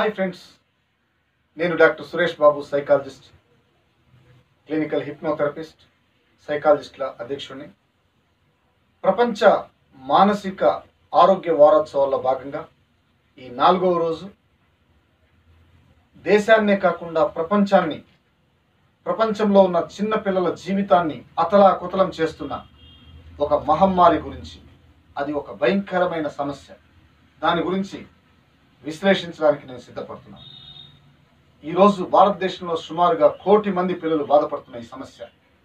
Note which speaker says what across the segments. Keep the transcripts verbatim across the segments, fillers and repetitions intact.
Speaker 1: Hi friends, నేను doctor Suresh Babu, psychologist, clinical hypnotherapist, సైకాలజిస్టుల అధ్యక్షుడిని. ప్రపంచ మానసిక ఆరోగ్య వారోత్సవాల్లో భాగంగా ఈ నాలుగవ రోజు దేశాన్నే కాకుండా ప్రపంచాన్ని, ప్రపంచంలో ఉన్న చిన్న పిల్లల జీవితాన్ని అతలాకుతలం చేస్తున్న ఒక మహమ్మారి గురించి, అది ఒక భయంకరమైన సమస్య, దాని గురించి విశ్లేషించడానికి నేను సిద్ధపడుతున్నాను. ఈరోజు భారతదేశంలో సుమారుగా కోటి మంది పిల్లలు బాధపడుతున్న ఈ సమస్య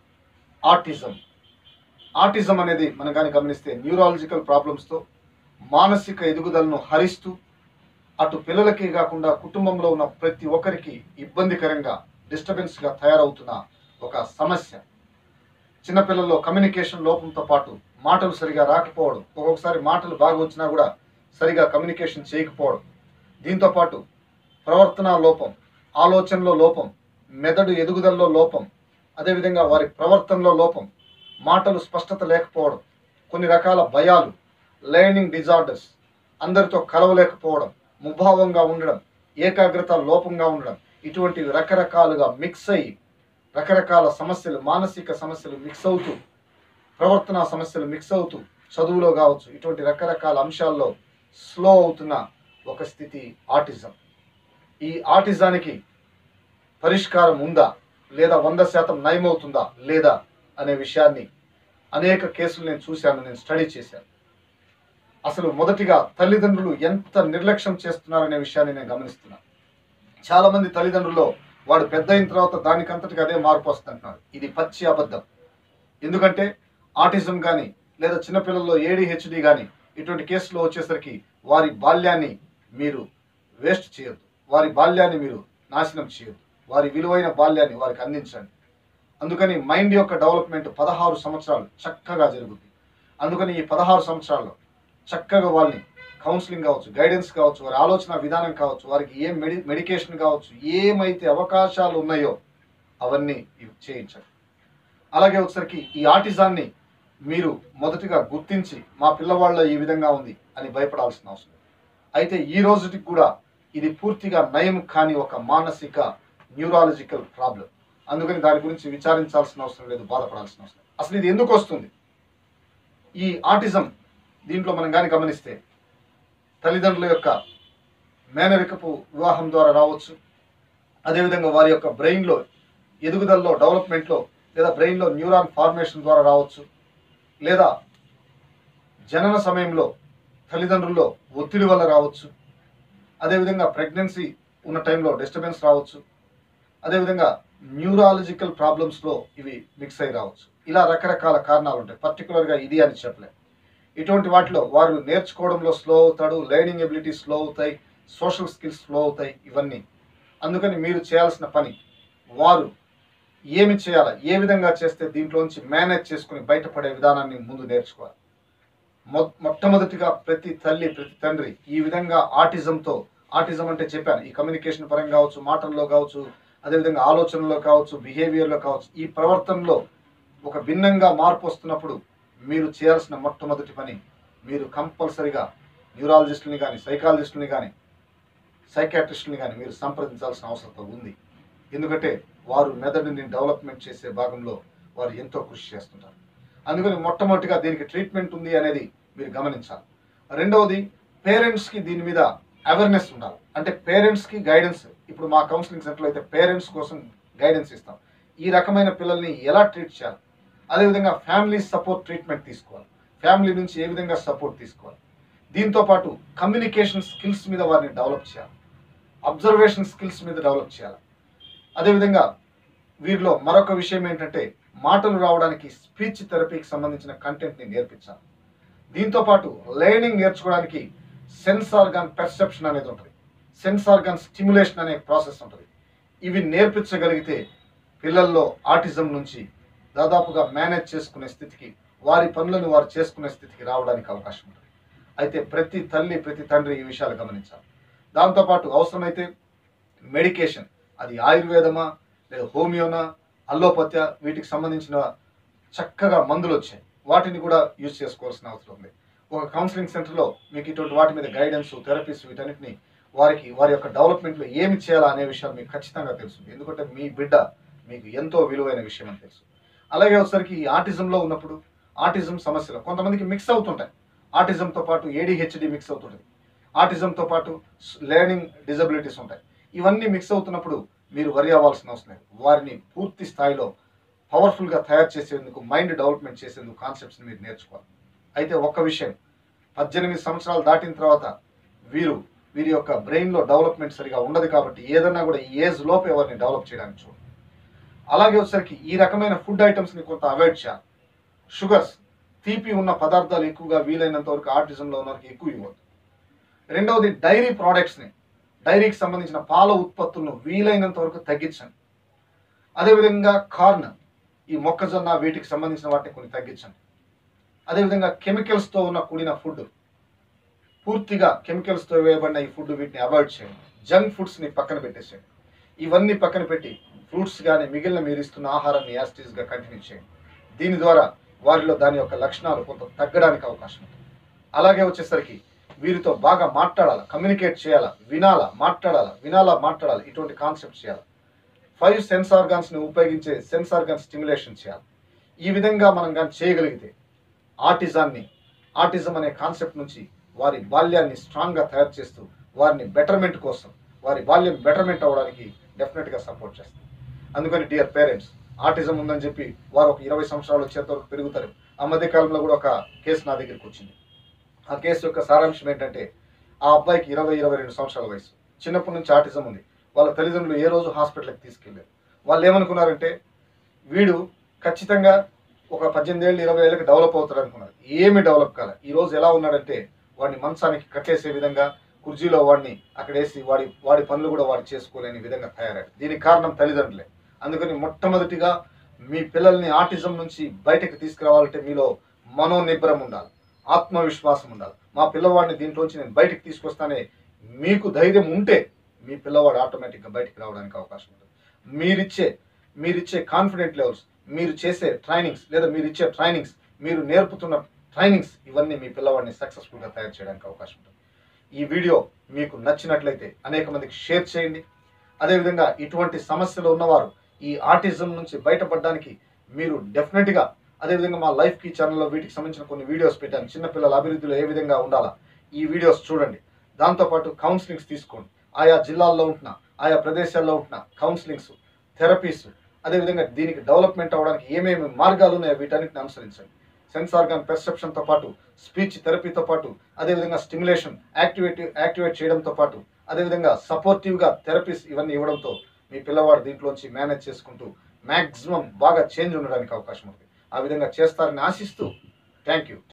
Speaker 1: ఆటిజం. ఆటిజం అనేది మనం కానీ గమనిస్తే న్యూరాలజికల్ ప్రాబ్లమ్స్తో మానసిక ఎదుగుదలను హరిస్తూ అటు పిల్లలకి కాకుండా కుటుంబంలో ఉన్న ప్రతి ఒక్కరికి ఇబ్బందికరంగా, డిస్టర్బెన్స్గా తయారవుతున్న ఒక సమస్య. చిన్నపిల్లల్లో కమ్యూనికేషన్ లోపంతో పాటు మాటలు సరిగా రాకపోవడం, ఒక్కొక్కసారి మాటలు బాగా వచ్చినా కూడా సరిగా కమ్యూనికేషన్ చేయకపోవడం, దీంతోపాటు ప్రవర్తన లోపం, ఆలోచనలో లోపం, మెదడు ఎదుగుదలలో లోపం, అదేవిధంగా వారి ప్రవర్తనలో లోపం, మాటలు స్పష్టత లేకపోవడం, కొన్ని రకాల భయాలు, లెర్నింగ్ డిజార్డర్స్, అందరితో కలవలేకపోవడం, ముభావంగా ఉండడం, ఏకాగ్రత లోపంగా ఉండడం, ఇటువంటివి రకరకాలుగా మిక్స్ అయ్యి రకరకాల సమస్యలు, మానసిక సమస్యలు మిక్స్ అవుతూ, ప్రవర్తన సమస్యలు మిక్స్ అవుతూ, చదువులో కావచ్చు, ఇటువంటి రకరకాల అంశాల్లో స్లో అవుతున్న ఒక స్థితి ఆటిజం. ఈ ఆటిజానికి పరిష్కారం ఉందా, లేదా వంద శాతం నయమవుతుందా లేదా అనే విషయాన్ని అనేక కేసులు నేను చూశాను, నేను స్టడీ చేశాను. అసలు మొదటిగా తల్లిదండ్రులు ఎంత నిర్లక్ష్యం చేస్తున్నారనే విషయాన్ని నేను గమనిస్తున్నాను. చాలామంది తల్లిదండ్రుల్లో వాడు పెద్ద అయిన తర్వాత దానికంతటికి అదే మార్పు వస్తుంటున్నారు. ఇది పచ్చి అబద్ధం. ఎందుకంటే ఆటిజం కానీ లేదా చిన్నపిల్లల్లో ఏడిహెచ్డి కానీ ఇటువంటి కేసులో వచ్చేసరికి వారి బాల్యాన్ని మీరు వేస్ట్ చేయొద్దు, వారి బాల్యాన్ని మీరు నాశనం చేయొద్దు, వారి విలువైన బాల్యాన్ని వారికి అందించండి. అందుకని మైండ్ యొక్క డెవలప్మెంట్ పదహారు సంవత్సరాలు చక్కగా జరుగుతుంది. అందుకని ఈ పదహారు సంవత్సరాల్లో చక్కగా వాళ్ళని కౌన్సిలింగ్ కావచ్చు, గైడెన్స్ కావచ్చు, వారి ఆలోచన విధానం కావచ్చు, వారికి ఏం మెడి మెడికేషన్ కావచ్చు, ఏమైతే అవకాశాలు ఉన్నాయో అవన్నీ చేయించండి. అలాగే వచ్చేసరికి ఈ ఆటిజాన్ని మీరు మొదటిగా గుర్తించి మా పిల్లవాళ్ళ ఈ విధంగా ఉంది అని భయపడాల్సిన అవసరం. అయితే ఈ రోజుకి కూడా ఇది పూర్తిగా నయం కాని ఒక మానసిక న్యూరాలజికల్ ప్రాబ్లం. అందుకని దాని గురించి విచారించాల్సిన అవసరం లేదు, బాధపడాల్సిన అవసరం. అసలు ఇది ఎందుకు వస్తుంది? ఈ ఆటిజం దీంట్లో మనం కానీ గమనిస్తే తల్లిదండ్రుల యొక్క మేనరికపు వివాహం ద్వారా రావచ్చు, అదేవిధంగా వారి యొక్క బ్రెయిన్లో ఎదుగుదలలో, డెవలప్మెంట్లో, లేదా బ్రెయిన్లో న్యూరాన్ ఫార్మేషన్ ద్వారా రావచ్చు, లేదా జనన సమయంలో తల్లిదండ్రుల్లో ఒత్తిడి వల్ల రావచ్చు, అదేవిధంగా ప్రెగ్నెన్సీ ఉన్న టైంలో డిస్టర్బెన్స్ రావచ్చు, అదేవిధంగా న్యూరాలజికల్ ప్రాబ్లమ్స్లో ఇవి మిక్స్ అయి రావచ్చు. ఇలా రకరకాల కారణాలు ఉంటాయి. పర్టికులర్గా ఇది అని చెప్పలేం. ఇటువంటి వాటిలో వారు నేర్చుకోవడంలో స్లో అవుతాడు, లెర్నింగ్ ఎబిలిటీ స్లో అవుతాయి, సోషల్ స్కిల్స్ స్లో అవుతాయి, ఇవన్నీ. అందుకని మీరు చేయాల్సిన పని, వారు ఏమి చేయాలి, ఏ విధంగా చేస్తే దీంట్లోంచి మేనేజ్ చేసుకుని బయటపడే విధానాన్ని ముందు నేర్చుకోవాలి. మొ మొట్టమొదటిగా ప్రతి తల్లి, ప్రతి తండ్రి ఈ విధంగా ఆటిజంతో, ఆటిజం అంటే చెప్పాను, ఈ కమ్యూనికేషన్ పరంగా కావచ్చు, మాటల్లో కావచ్చు, అదేవిధంగా ఆలోచనలో కావచ్చు, బిహేవియర్లో కావచ్చు, ఈ ప్రవర్తనలో ఒక భిన్నంగా మార్పు వస్తున్నప్పుడు మీరు చేయాల్సిన మొట్టమొదటి పని, మీరు కంపల్సరిగా న్యూరాలజిస్టుని కానీ, సైకాలజిస్టుని కానీ, సైకాట్రిస్టుని కానీ మీరు సంప్రదించాల్సిన అవసరం ఉంది. ఎందుకంటే వారు మెదడుని డెవలప్మెంట్ చేసే భాగంలో వారు ఎంతో కృషి చేస్తుంటారు. అందుకని మొట్టమొదటిగా దీనికి ట్రీట్మెంట్ ఉంది అనేది మీరు గమనించాలి. రెండవది, పేరెంట్స్కి దీని మీద అవేర్నెస్ ఉండాలి. అంటే పేరెంట్స్కి గైడెన్స్. ఇప్పుడు మా కౌన్సిలింగ్ సెంటర్లో అయితే పేరెంట్స్ కోసం గైడెన్స్ ఇస్తాం. ఈ రకమైన పిల్లల్ని ఎలా ట్రీట్ చేయాలి, అదేవిధంగా ఫ్యామిలీ సపోర్ట్ ట్రీట్మెంట్ తీసుకోవాలి, ఫ్యామిలీ నుంచి ఏ విధంగా సపోర్ట్ తీసుకోవాలి, దీంతోపాటు కమ్యూనికేషన్ స్కిల్స్ మీద వారిని డెవలప్ చేయాలి, అబ్జర్వేషన్ స్కిల్స్ మీద డెవలప్ చేయాలి. అదేవిధంగా వీరిలో మరొక విషయం ఏంటంటే మాటలు రావడానికి స్పీచ్ థెరపీకి సంబంధించిన కంటెంట్ని నేర్పించాలి. దీంతోపాటు లెర్నింగ్ నేర్చుకోవడానికి సెన్స్ ఆర్గాన్ పెర్సెప్షన్ అనేది ఉంటుంది, సెన్స్ ఆర్గాన్ స్టిమ్యులేషన్ అనే ప్రాసెస్ ఉంటుంది. ఇవి నేర్పించగలిగితే పిల్లల్లో ఆటిజం నుంచి దాదాపుగా మేనేజ్ చేసుకునే స్థితికి, వారి పనులను వారు చేసుకునే స్థితికి రావడానికి అవకాశం ఉంటుంది. అయితే ప్రతి తల్లి, ప్రతి తండ్రి ఈ విషయాలు గమనించాలి. దాంతోపాటు అవసరమైతే మెడికేషన్, అది ఆయుర్వేదమా లేదా హోమియోనా, అల్లోపత్య, వీటికి సంబంధించిన చక్కగా మందులు వచ్చాయి, వాటిని కూడా యూజ్ చేసుకోవాల్సిన అవసరం ఉంది. ఒక కౌన్సిలింగ్ సెంటర్లో మీకు ఇటువంటి వాటి మీద గైడెన్స్, థెరపీస్, వీటన్నిటిని వారికి వారి యొక్క డెవలప్మెంట్లో ఏమి చేయాలా అనే విషయాలు మీకు ఖచ్చితంగా తెలుస్తుంది. ఎందుకంటే మీ బిడ్డ మీకు ఎంతో విలువైన విషయం అని తెలుసు. అలాగే ఒకసారికి ఈ ఆటిజంలో ఉన్నప్పుడు ఆటిజం సమస్యలు కొంతమందికి మిక్స్ అవుతుంటాయి. ఆటిజంతో పాటు ఏడిహెచ్డి మిక్స్ అవుతుంటుంది. ఆటిజంతో పాటు లెర్నింగ్ డిజబిలిటీస్ ఉంటాయి. ఇవన్నీ మిక్స్ అవుతున్నప్పుడు మీరు వరి అవ్వాల్సిన అవసరం లేదు. వారిని పూర్తి స్థాయిలో పవర్ఫుల్గా తయారు చేసేందుకు, మైండ్ డెవలప్మెంట్ చేసేందుకు కాన్సెప్ట్స్ని మీరు నేర్చుకోవాలి. అయితే ఒక్క విషయం, పద్దెనిమిది సంవత్సరాలు దాటిన తర్వాత వీరు వీరి యొక్క బ్రెయిన్లో డెవలప్మెంట్ సరిగా ఉండదు కాబట్టి ఏదన్నా కూడా ఈ ఏజ్ లోపు ఎవరిని డెవలప్ చేయడానికి చూడండి. అలాగే వచ్చేసరికి ఈ రకమైన ఫుడ్ ఐటమ్స్ని కొంత అవాయిడ్ చేయాలి. షుగర్స్, తీపి ఉన్న పదార్థాలు ఎక్కువగా వీలైనంత వరకు ఆటిజంలో ఉన్న వారికి ఎక్కువ ఇవ్వద్దు. రెండవది డైరీ ప్రోడక్ట్స్ని, డైరీకి సంబంధించిన పాల ఉత్పత్తులను వీలైనంత వరకు తగ్గించండి. అదేవిధంగా కార్న్, ఈ మొక్కజొన్న వీటికి సంబంధించిన వాటిని కొన్ని తగ్గించండి. అదేవిధంగా కెమికల్స్తో ఉన్న కూడిన ఫుడ్, పూర్తిగా కెమికల్స్తో వేయబడిన ఈ ఫుడ్ వీటిని అవాయిడ్ చేయండి. జంక్ ఫుడ్స్ని పక్కన పెట్టేసేయండి. ఇవన్నీ పక్కన పెట్టి ఫ్రూట్స్ కానీ మిగిలిన మీరు ఇస్తున్న ఆహారాన్ని యాస్టీస్గా కంటిన్యూ చేయండి. దీని ద్వారా వారిలో దాని యొక్క లక్షణాలు కొంత తగ్గడానికి అవకాశం ఉంటుంది. అలాగే వచ్చేసరికి వీరితో బాగా మాట్లాడాలా, కమ్యూనికేట్ చేయాలా, వినాలా, మాట్లాడాలా, వినాలా, మాట్లాడాలి, ఇటువంటి కాన్సెప్ట్స్ చేయాలి. ఫైవ్ సెన్స్ ఆర్గాన్స్ని ఉపయోగించే సెన్స్ ఆర్గాన్ స్టిమ్యులేషన్ చేయాలి. ఈ విధంగా మనం కానీ చేయగలిగితే ఆటిజాన్ని, ఆటిజం అనే కాన్సెప్ట్ నుంచి వారి బాల్యాన్ని స్ట్రాంగ్గా తయారు చేస్తూ వారిని బెటర్మెంట్ కోసం, వారి బాల్యం బెటర్మెంట్ అవ్వడానికి డెఫినెట్గా సపోర్ట్ చేస్తుంది. అందుకని డియర్ పేరెంట్స్, ఆటిజం ఉందని చెప్పి వారు ఒక ఇరవై సంవత్సరాలు వచ్చేంత వరకు పెరుగుతారు. ఆ మధ్య కాలంలో కూడా ఒక కేసు నా దగ్గరికి వచ్చింది. ఆ కేసు యొక్క సారాంశం ఏంటంటే, ఆ అబ్బాయికి ఇరవై ఇరవై రెండు సంవత్సరాల వయసు, చిన్నప్పటి నుంచి ఆటిజం ఉంది. వాళ్ళ తల్లిదండ్రులు ఏ రోజు హాస్పిటల్కి తీసుకెళ్ళారు. వాళ్ళు ఏమనుకున్నారంటే వీడు ఖచ్చితంగా ఒక పద్దెనిమిది ఏళ్ళు ఇరవై ఏళ్ళకి డెవలప్ అవుతాడు అనుకున్నారు. ఏమి డెవలప్ కాలే. ఈ రోజు ఎలా ఉన్నాడంటే వాడిని మంచానికి కట్టేసే విధంగా, కుర్జీలో వాడిని అక్కడ వేసి వాడి వాడి పనులు కూడా వాడు చేసుకోలేని విధంగా తయారాడు. దీనికి కారణం తల్లిదండ్రులే. అందుకని మొట్టమొదటిగా మీ పిల్లల్ని ఆటిజం నుంచి బయటకు తీసుకురావాలంటే మీలో మనోనిబ్బరం ఉండాలి, ఆత్మవిశ్వాసం ఉండాలి. మా పిల్లవాడిని దీంట్లోంచి నేను బయటకు తీసుకొస్తానే మీకు ధైర్యం ఉంటే మీ పిల్లవాడు ఆటోమేటిక్గా బయటకు రావడానికి అవకాశం ఉంటుంది. మీరిచ్చే మీరిచ్చే కాన్ఫిడెంట్ లెవెల్స్, మీరు చేసే ట్రైనింగ్స్ లేదా మీరు ఇచ్చే ట్రైనింగ్స్, మీరు నేర్పుతున్న ట్రైనింగ్స్, ఇవన్నీ మీ పిల్లవాడిని సక్సెస్ఫుల్గా తయారు చేయడానికి అవకాశం ఉంటుంది. ఈ వీడియో మీకు నచ్చినట్లయితే అనేక మందికి షేర్ చేయండి. అదేవిధంగా ఇటువంటి సమస్యలు ఉన్నవారు ఈ ఆటిజం నుంచి బయటపడడానికి మీరు డెఫినెట్గా, అదేవిధంగా మా లైఫ్ కీ ఛానల్లో వీటికి సంబంధించిన కొన్ని వీడియోస్ పెట్టాను. చిన్నపిల్లల అభివృద్ధిలో ఏ విధంగా ఉండాలా ఈ వీడియోస్ చూడండి. దాంతోపాటు కౌన్సిలింగ్స్ తీసుకోండి. ఆయా జిల్లాల్లో ఉంటున్న, ఆయా ప్రదేశాల్లో ఉంటున్న కౌన్సిలింగ్స్, థెరపీస్, అదేవిధంగా దీనికి డెవలప్మెంట్ అవ్వడానికి ఏమేమి మార్గాలు ఉన్నాయో వీటన్నిటిని అనుసరించండి. సెన్స్ ఆర్గాన్ పెర్సెప్షన్తో పాటు స్పీచ్ థెరపీతో పాటు, అదేవిధంగా స్టిమ్యులేషన్ యాక్టివేట్ యాక్టివేట్ చేయడంతో పాటు, అదేవిధంగా సపోర్టివ్గా థెరపీస్ ఇవన్నీ ఇవ్వడంతో మీ పిల్లవాడు దీంట్లోంచి మేనేజ్ చేసుకుంటూ మ్యాక్సిమం బాగా చేంజ్ ఉండడానికి అవకాశం ఉంది. ఆ విధంగా చేస్తారని ఆశిస్తూ థ్యాంక్ యూ.